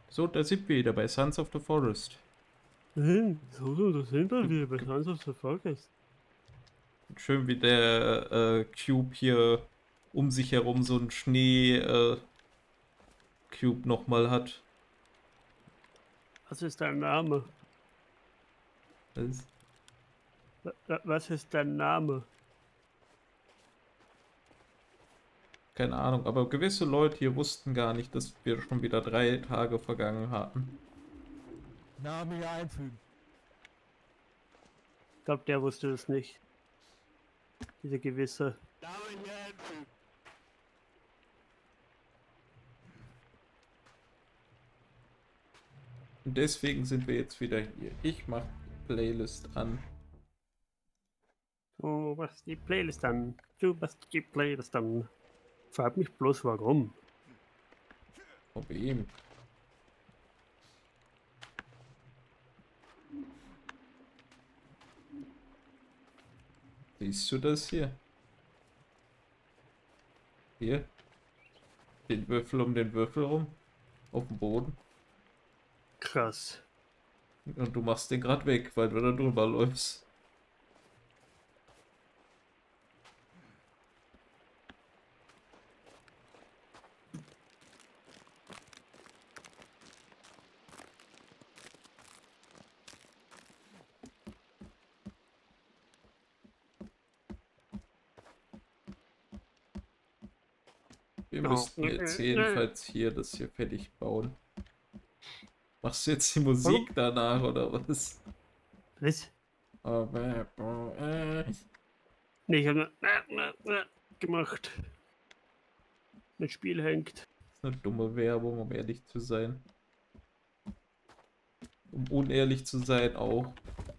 So, da sind wir wieder bei Sons of the Forest. So, da sind wir wieder bei Sons of the Forest. Schön, wie der Cube hier um sich herum so einen Schnee-Cube nochmal hat. Was ist dein Name? Das, Was ist dein Name? keine Ahnung, aber gewisse Leute hier wussten gar nicht, dass wir schon wieder 3 Tage vergangen hatten. Name hier einfügen. Ich glaube, der wusste das nicht. Dieser gewisse. Name hier einfügen. Und deswegen sind wir jetzt wieder hier. Ich mache die Playlist an. Du machst die Playlist an. Du machst die Playlist an. Frag mich bloß warum. Von wem? Siehst du das hier? Hier? Den Würfel um den Würfel rum? Auf dem Boden? Krass. Und du machst den gerade weg, weil du da drüber läufst. Wir müssten jetzt jedenfalls hier das hier fertig bauen. Machst du jetzt die Musik danach oder was? Was? Aber Nee, ich habe nur gemacht. Das Spiel hängt. das ist eine dumme Werbung, um ehrlich zu sein. Um unehrlich zu sein auch.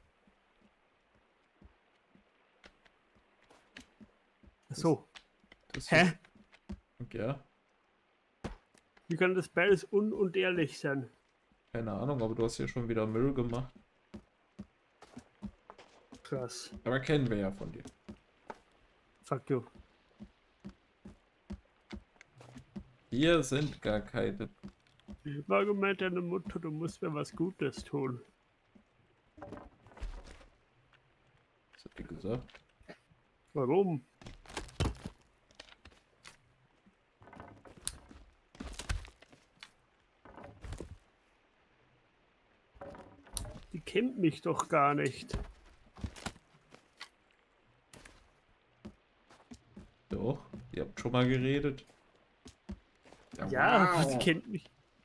So. Das Hä? Ja, Wie kann das beides und ehrlich sein? keine Ahnung, aber du hast ja schon wieder Müll gemacht. Krass. Aber kennen wir ja von dir. Fuck you. Hier sind gar keine. Warum meint deine Mutter, du musst mir was Gutes tun? Was hat die gesagt? Warum? Die kennt mich doch gar nicht. Doch, ihr habt schon mal geredet. Ja, wow. die kennt mich.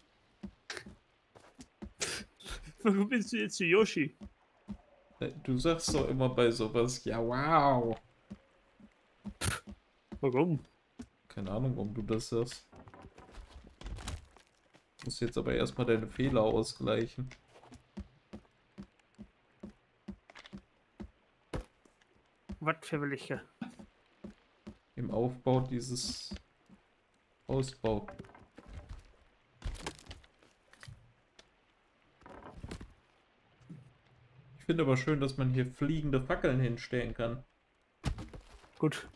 Warum bist du jetzt zu Yoshi? Du sagst doch immer bei sowas, ja wow. Warum? Keine Ahnung, warum du das sagst. Du musst jetzt aber erstmal deine Fehler ausgleichen. Was für welche? Im Aufbau dieses Ausbau. Ich finde aber schön, dass man hier fliegende Fackeln hinstellen kann. Gut.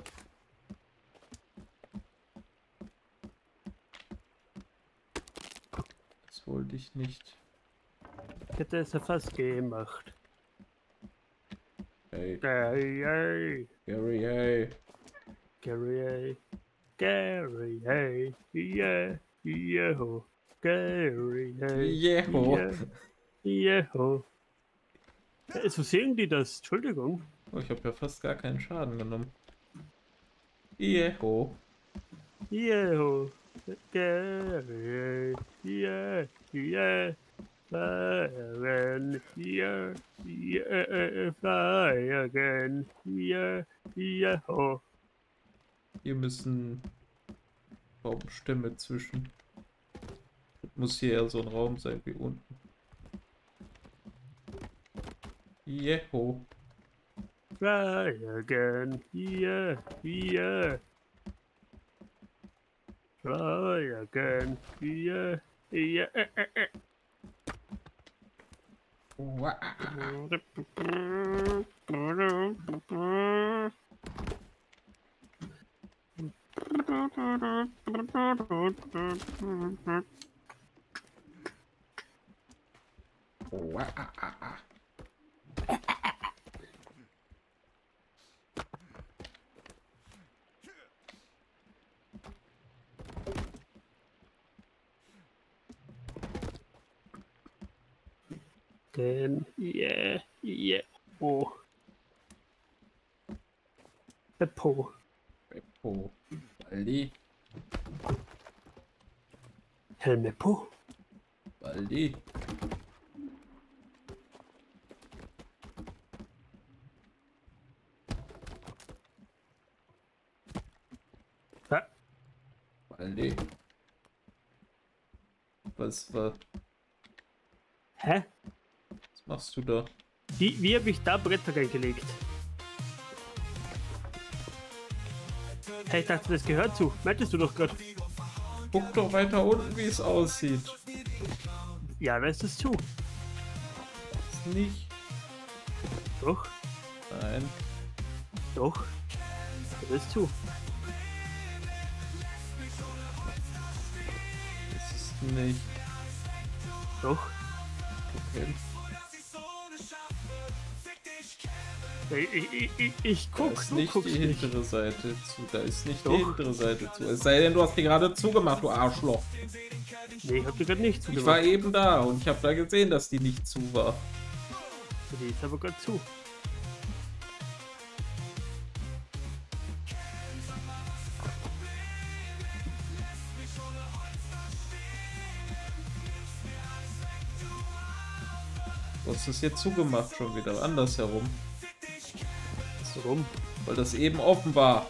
Das wollte ich nicht. Ich hätte es ja fast gemacht. Hey, Gary, hey. Gary, hey. Gary, hey. Gary, hey. Yeah, yeah, Gary, hey. Jeho. Yeah, yeah. So singen die das? Entschuldigung. Oh, ich habe ja fast gar keinen Schaden genommen. Jeho. Yeah, Gary, yeah, yeah. Fly again, yeah, yeah, fly again, yeah, yeah. Hier müssen Baumstämme zwischen. Muss hier eher so ein Raum sein wie unten. Jeho. Fly again, yeah, yeah. Fly again, yeah, yeah. Oh, ah. Yeah. Oh. Beppo. Beppo. Baldi. Helmeppo. Baldi. Baldi. Was Hä? was machst du da? Wie habe ich da Bretter reingelegt? Hey, ich dachte, das gehört zu. Meintest du doch gerade. Guck doch weiter unten, wie es aussieht. Ja, da ist es zu. Ist nicht. Doch, Nein. doch. Da ist zu. Das ist nicht. Doch. Okay. Ich Da guck, ist du nicht guckst die nicht. hintere Seite zu. Da ist nicht Doch. die hintere Seite zu. Es sei denn, du hast die gerade zugemacht, du Arschloch. Nee, ich hab dir gerade nicht Ich zugemacht. war eben da und ich habe da gesehen, dass die nicht zu war. Die ist aber gerade zu. Du hast es jetzt zugemacht schon wieder. Andersherum. Warum? Weil das eben offen war.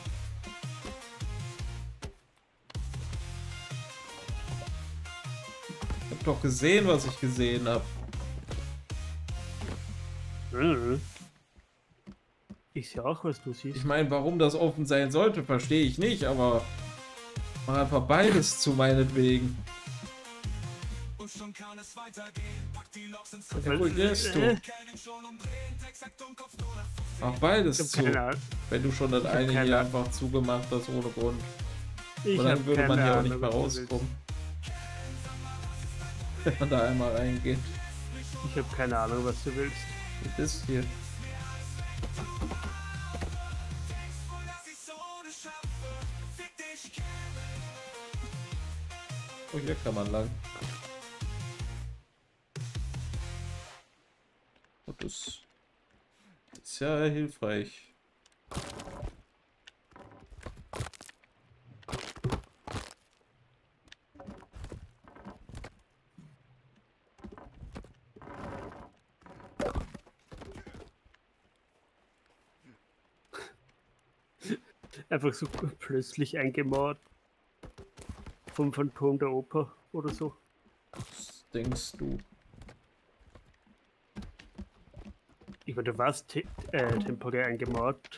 Ich hab doch gesehen, was ich gesehen habe. Ich sehe auch, was du siehst. Ich meine, warum das offen sein sollte, verstehe ich nicht, aber mach einfach beides zu, meinetwegen. Ja, wo gehst du? Mach beides Ich zu. hab keine Ahnung. Wenn du schon das Ich hab eine keine hier Ahnung. einfach zugemacht hast ohne Grund. Ich Und dann hab würde man keine hier auch Ahnung, nicht mehr was du willst. rauskommen. Wenn man da einmal reingeht. Ich habe keine Ahnung, was du willst. Das ist hier. Oh, hier kann man lang. Und das ist ja hilfreich. Einfach so plötzlich eingemauert. Vom Phantom der Oper oder so. Was denkst du? Ich meine, du warst temporär eingemauert.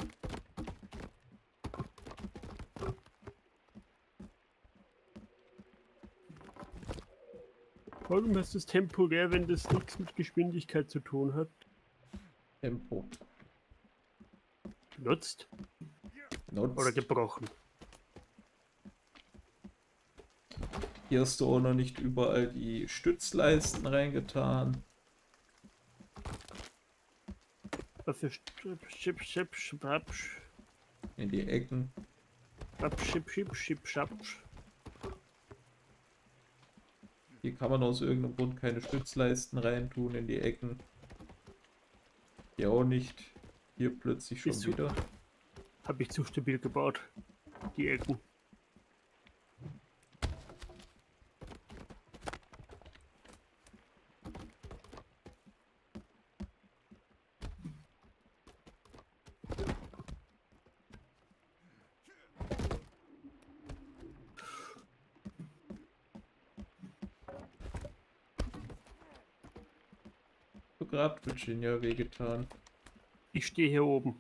Warum heißt das temporär, wenn das nichts mit Geschwindigkeit zu tun hat? Tempo. Benutzt Nutzt. oder gebrochen? Hier hast du auch noch nicht überall die Stützleisten reingetan. Dafür schip, In die Ecken. schapsch. Hier kann man aus irgendeinem Grund keine Stützleisten reintun in die Ecken. Hier auch nicht. Hier plötzlich schon Bist du- wieder. Habe ich zu stabil gebaut. Die Ecken. So gerade Virginia wehgetan. Ich stehe hier oben.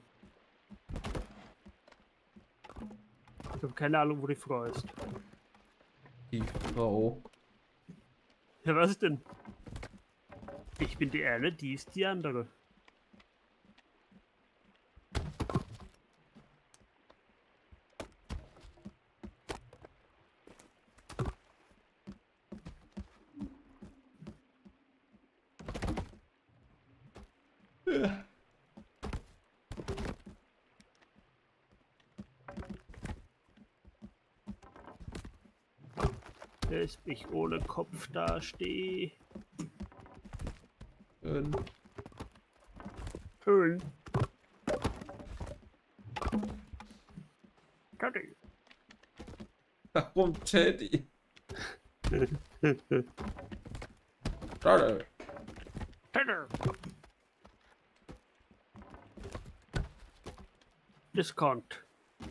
Ich habe keine Ahnung, wo die Frau ist. Die Frau. Ja, was denn? Ich bin die eine, die ist die andere. Lässt ich ohne Kopf dastehe. Schön. Teddy. Warum Teddy? Teddy. Teddy. Discount.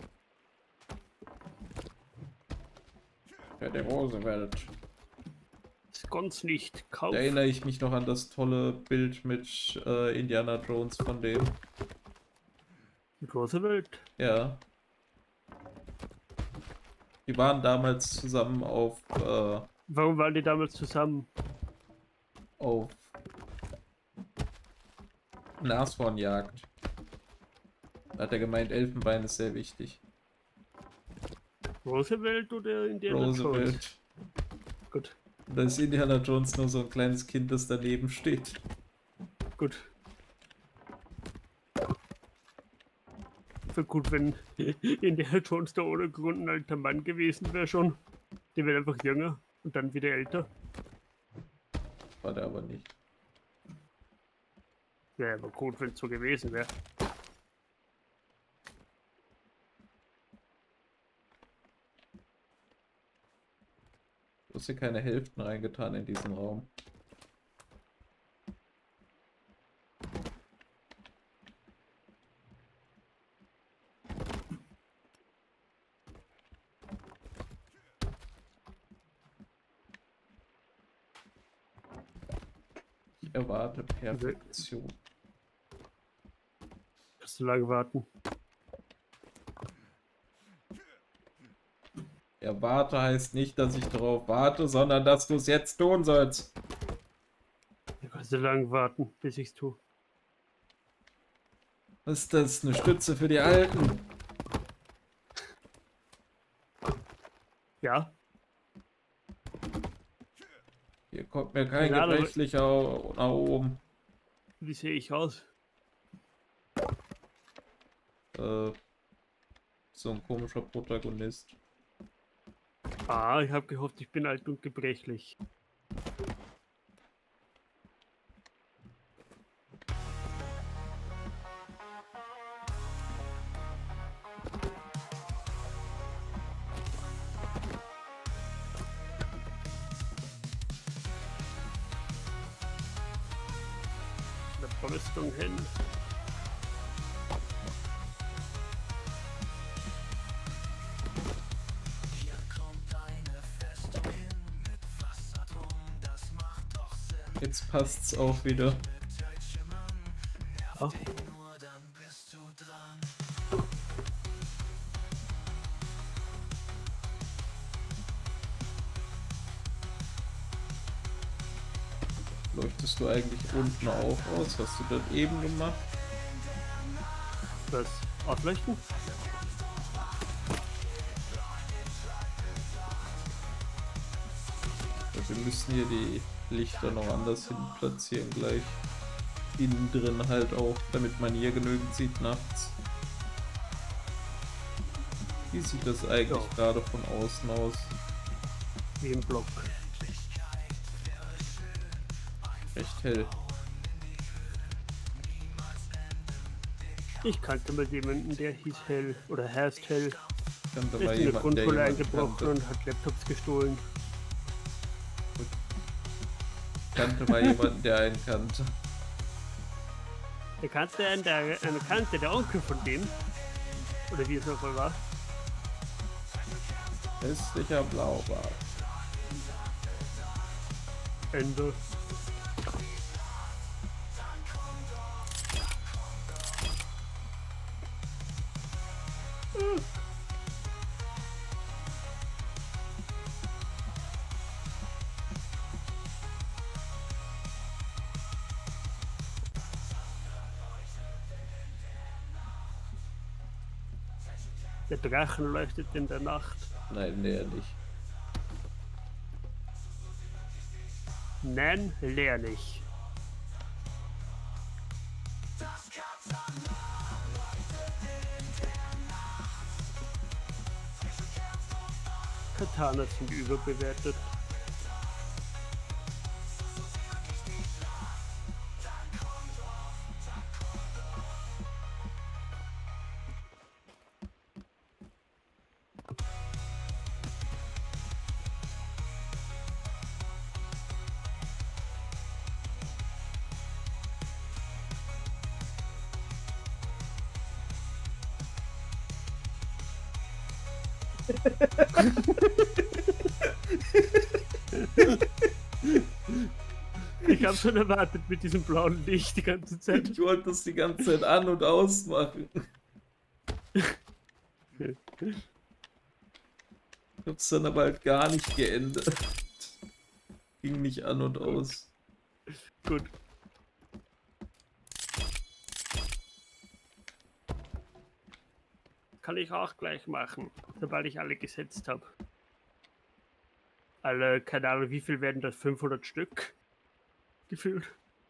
Teddy Roosevelt. Discounts nicht Da kaufen. erinnere ich mich noch an das tolle Bild mit Indiana Jones von dem. Mit Roosevelt. Ja. Die waren damals zusammen auf Warum waren die damals zusammen? Nashornjagd. Da hat er gemeint, Elfenbein ist sehr wichtig. Roosevelt oder Indiana Jones? Roosevelt. Gut, Und da ist Indiana Jones nur so ein kleines Kind, das daneben steht. gut. Wäre gut, wenn Indiana Jones da ohne Grund ein alter Mann gewesen wäre schon. Der wird einfach jünger und dann wieder älter. War der aber nicht. Wäre aber gut, wenn es so gewesen wäre. Du hast hier keine Hälften reingetan in diesen Raum. Ich erwarte Perfektion. Kannst du lange warten? Erwarte heißt nicht, dass ich darauf warte, sondern dass du es jetzt tun sollst. Du kannst du lange warten, bis ich's tue. Was ist das? Eine Stütze für die Alten? Ja, Hier kommt mir kein Ja, aber- Gebrechlicher nach oben. wie sehe ich aus? So ein komischer Protagonist. Ah, ich habe gehofft, ich bin alt und gebrechlich. Eine Brüstung hin. Jetzt passt's auch wieder. Ja. Leuchtest du eigentlich unten auch aus? Hast du das eben gemacht? Was? Ausleuchten? Ja, wir müssen hier die Lichter noch anders hin platzieren gleich. Innen drin halt auch, damit man hier genügend sieht nachts. Wie sieht das eigentlich Ja. gerade von außen aus? Wie im Block. Recht hell. Ich kannte mal jemanden, der hieß Hell oder heißt Hell. Kannte Der mal ist in der jemanden, der Grundschule jemanden eingebrochen kannte. und hat Laptops gestohlen. Kannte mal jemanden, der einen kannte. Der kannte einen, der Onkel von dem. Oder wie es noch mal war. Hässlicher Blaubart. Ende. Der Drachen leuchtet in der Nacht. Nein, der nicht. Nein, leer nicht. Katana sind überbewertet. Ich habe schon erwartet mit diesem blauen Licht die ganze Zeit. Ich wollte das die ganze Zeit an- und ausmachen. Ich hab's dann aber halt gar nicht geändert. Ging nicht an und aus. Gut. Kann ich auch gleich machen, sobald ich alle gesetzt habe. Alle, keine Ahnung, wie viel werden das? 500 Stück? Gefühlt.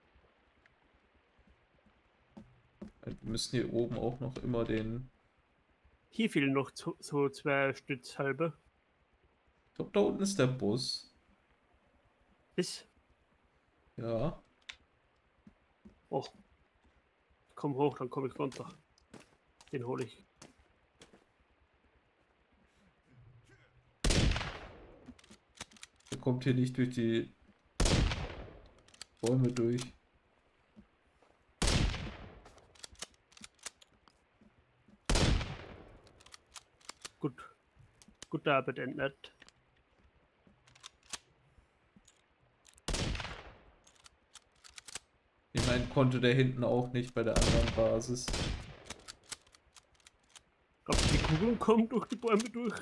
Wir müssen hier oben auch noch immer den... Hier fehlen noch so 2 Stütz halbe. Ich glaube, da unten ist der Bus. Ist. Ja. Oh. Komm hoch, dann komme ich runter. Den hole ich. Der kommt hier nicht durch die Bäume durch. Gut. Gute Arbeit, Endnet. Ich meine, konnte der hinten auch nicht bei der anderen Basis. Ob die Kugeln kommen durch die Bäume durch?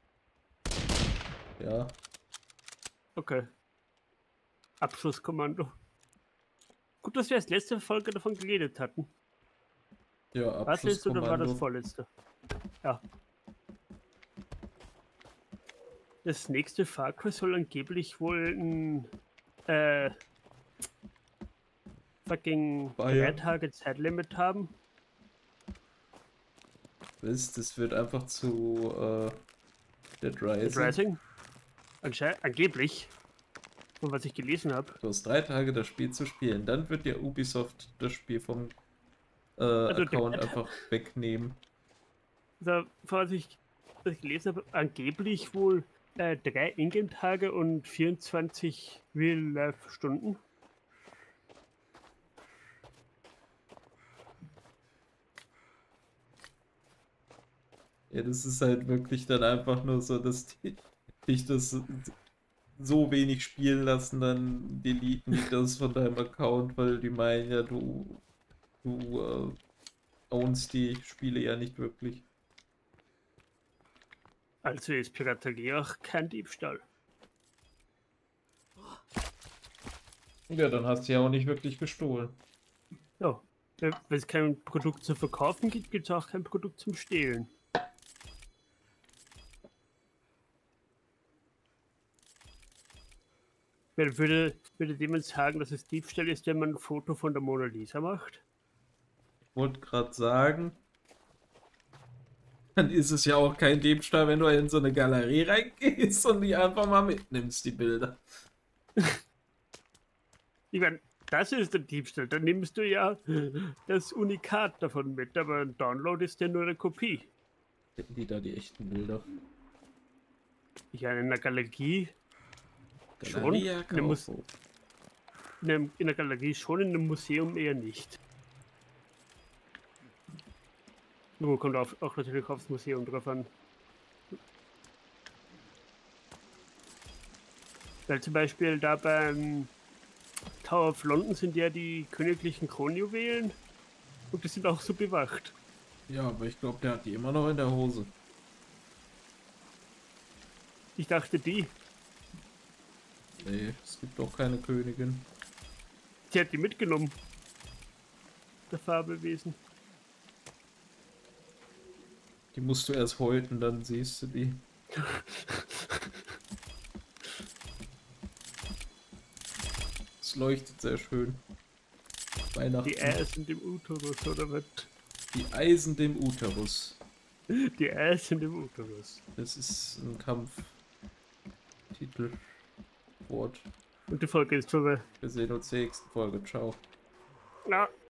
Ja. Okay. Abschlusskommando. Gut, dass wir als letzte Folge davon geredet hatten. Ja, Was letzte oder war das Abschlusskommando. vorletzte? Ja. Das nächste Far Cry soll angeblich wohl ein fucking Bayern. 3 Tage Zeitlimit haben. Das wird einfach zu Dead Dead Rising. Rising. Angeblich. Von was ich gelesen habe. Du hast 3 Tage das Spiel zu spielen. Dann wird dir Ubisoft das Spiel vom Also Account einfach wegnehmen. Also, was ich gelesen habe, angeblich wohl 3 Ingame-Tage und 24 Real-Life-Stunden. Ja, das ist halt wirklich dann einfach nur so, dass die dich das so wenig spielen lassen, dann deleten die das von deinem Account, weil die meinen ja, du ownst die Spiele ja nicht wirklich. Also ist Piraterie auch kein Diebstahl. Ja, dann hast du ja auch nicht wirklich gestohlen. Ja, wenn es kein Produkt zu verkaufen gibt, gibt es auch kein Produkt zum Stehlen. Würde jemand sagen, dass es Diebstahl ist, wenn man ein Foto von der Mona Lisa macht? Ich wollte gerade sagen, dann ist es ja auch kein Diebstahl, wenn du in so eine Galerie reingehst und die einfach mal mitnimmst, die Bilder. Ich meine, das ist der Diebstahl. Dann nimmst du ja das Unikat davon mit, aber ein Download ist ja nur eine Kopie. Hätten die da die echten Bilder? Ich meine, in einer Galerie schon. Galeria Kaufhof. In der Galerie schon, in einem Museum eher nicht. Nur kommt auch natürlich aufs Museum drauf an. Weil zum Beispiel da beim Tower of London sind ja die königlichen Kronjuwelen und die sind auch so bewacht. Ja, aber ich glaube, der hat die immer noch in der Hose. Ich dachte die. Nee, es gibt doch keine Königin. Sie hat die mitgenommen. Der Fabelwesen. Die musst du erst häuten, dann siehst du die. Es leuchtet sehr schön. Weihnachten. Die Eisen im Uterus, oder was? Die Eisen dem Uterus. Die Eisen im Uterus. Das ist ein Kampf Titel. Wort. Und die Folge ist vorbei. Wir sehen uns in der nächsten Folge. Ciao. Na,